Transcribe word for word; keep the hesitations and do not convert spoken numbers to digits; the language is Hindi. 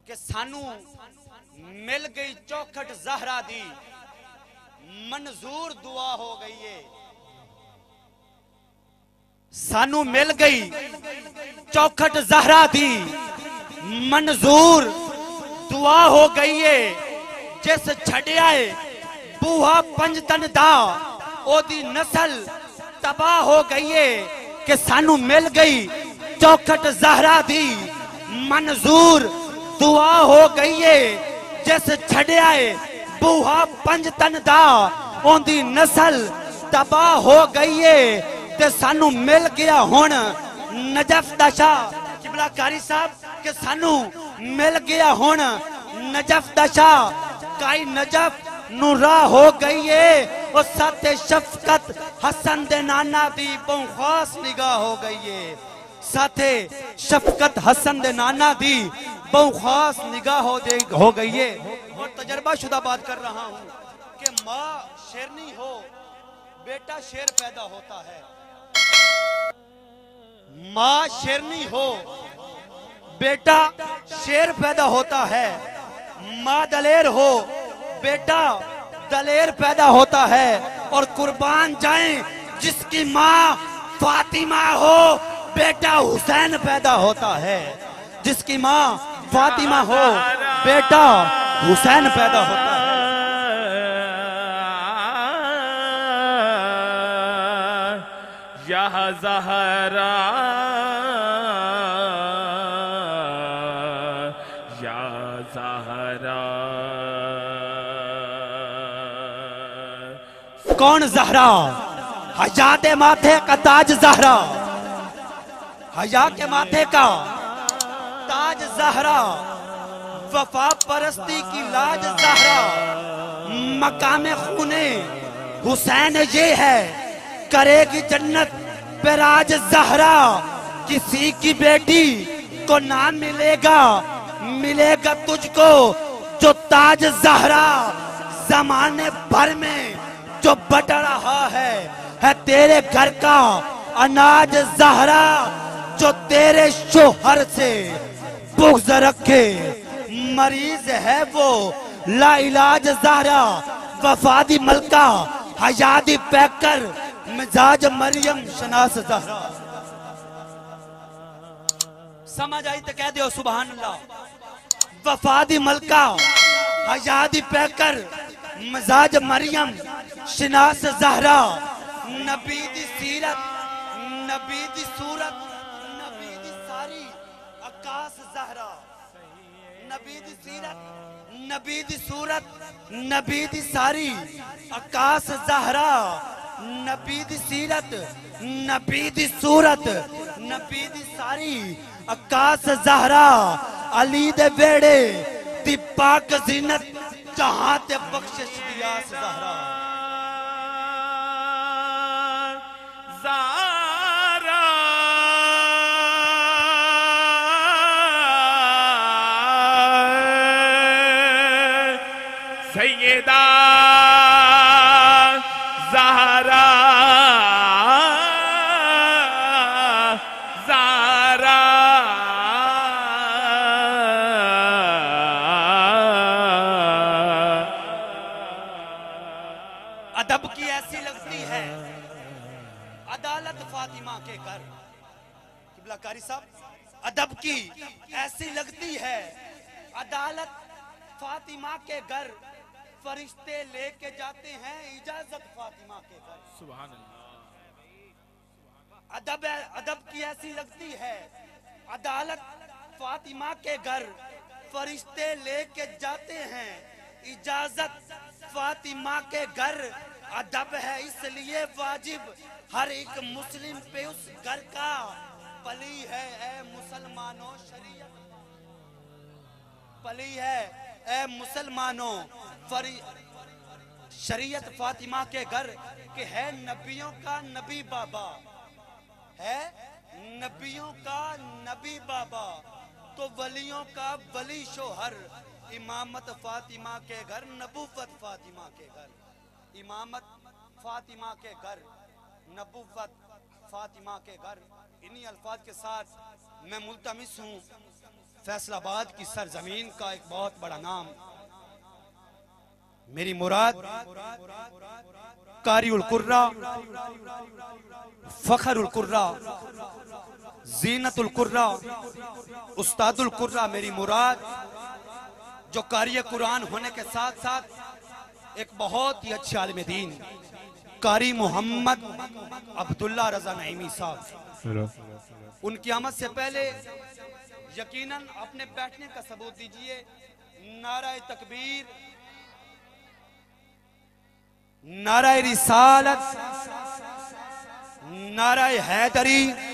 कि सानू मिल गई चौखट ज़हरा दी, मंजूर दुआ हो गई है। सानू मिल गई चौखट ज़हरा दी, मंजूर दुआ हो गई है। जिस छड़िया बूहा पंजतन दा ओदी नस्ल तबाह हो गई है। कि सानू मिल गई चौखट ज़हरा दी, मंजूर दुआ हो गई है। जिस छड़िया बूहा पंजतन दा ओदी नस्ल तबाह हो गई है। ते सानू मिल गया हुण नजफ दा शाह किबला कारी साहब के सानू मिल गया हुण नजफ दा शाह। काई नजफ नू राह हो गई है। और साथे शफकत हसन दे नाना दी बहु खास निगाह हो गई है। साथे शफकत हसन दे नाना दी बहु खास निगाह हो, हो गई है। और तजर्बा शुदा बात कर रहा हूँ कि माँ शेरनी हो बेटा शेर पैदा होता है। माँ शेरनी हो बेटा शेर पैदा होता है। माँ दलेर हो बेटा दलेर पैदा होता है। और कुर्बान जाएं जिसकी माँ फातिमा हो बेटा हुसैन पैदा होता है। जिसकी माँ फातिमा हो बेटा हुसैन पैदा होता है। या ज़हरा या ज़हरा। कौन ज़हरा? हया के माथे का ताज ज़हरा, हया के माथे का ताज ज़हरा। वफा परस्ती की लाज ज़हरा। मकाम खूने हुसैन ये है करेगी जन्नत पे राज ज़हरा। किसी की बेटी को ना मिलेगा, मिलेगा तुझको जो ताज ज़हरा। जमाने भर में जो बट रहा है है तेरे घर का अनाज ज़हरा। जो तेरे शोहर से बुग़्ज़ रखे मरीज है वो ला इलाज ज़हरा। वफादी मलका हयादी पैकर मिजाज मरियम शनास ज़हरा। समझ आई तो कह दो सुभान अल्लाह। वफादी मलका हयादी पैकर मिजाज मरियम शनास ज़हरा। नबी दी सीरत नबी दी सूरत नबी दी सारी आकाश ज़हरा। नबी दी सीरत नबी दी सूरत नबी दी सारी आकाश ज़हरा। नबी दी सीरत नबी दी सूरत नबी दी सारी आकाश ज़हरा। अली दे बेड़े दी पाक ज़ीनत जहां ते बख्शिश दियास ज़हरा। ज़हरा सैयदा ज़हरा ज़हरा। अदब की ऐसी लगती है अदालत फातिमा के घर। किबला कारी साहब अदब की ऐसी लगती है अदालत फातिमा के घर। फरिश्ते लेके जाते हैं इजाजत फातिमा के घर। सुभान अल्लाह। अदब अदब की ऐसी लगती है अदालत फातिमा के घर। फरिश्ते लेके जाते हैं इजाजत फातिमा के घर। अदब है इसलिए वाजिब हर एक मुस्लिम पे उस घर का। पली है ए मुसलमानों शरीयत, पली है ए मुसलमानों शरीयत फातिमा के घर। के है नबियों का नबी बाबा, है नबियों का नबी बाबा। तो वलियों का वली शोहर। इमामत फातिमा के घर नबुव्वत फातिमा के घर। इमामत फातिमा के घर नबुव्वत फातिमा के घर। इन्हीं अल्फाज के साथ मैं मुल्तमिस हूँ फैसलाबाद की सरजमीन का एक बहुत बड़ा नाम। मेरी मुराद कारिउल कुर्रा, फखरुल कुर्रा, जीनतुल कुर्रा, उस्तादुल कुर्रा। मेरी मुराद जो कारी कुरान होने के साथ साथ एक बहुत ही अच्छे आलिम दीन कारी मोहम्मद अब्दुल्ला रजा नईमी साहब। उनकी आमद से पहले यकीनन अपने बैठने का सबूत दीजिए। नाराए तकबीर, नाराए रिसालत, नाराए हैदरी,